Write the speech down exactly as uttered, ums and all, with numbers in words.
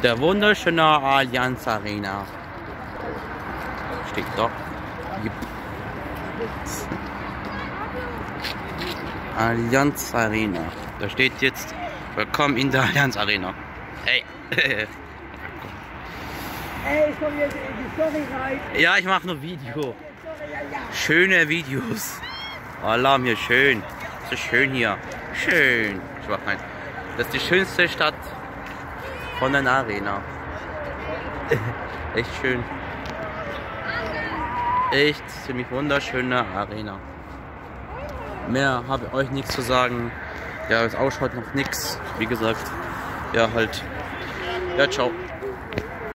Der wunderschöne Allianz Arena. Steht doch. Yep. Allianz Arena. Da steht jetzt willkommen in der Allianz Arena. Hey. Hey, ich komme jetzt in die Story rein. Ja, ich mache nur Video. Schöne Videos. Alarm hier schön. Es ist schön hier. Schön. Ich mach rein. Das ist die schönste Stadt von der Arena. Echt schön. Echt ziemlich wunderschöne Arena. Mehr habe ich euch nichts zu sagen. Ja, es ausschaut noch nichts. Wie gesagt. Ja, halt. Ja, ciao.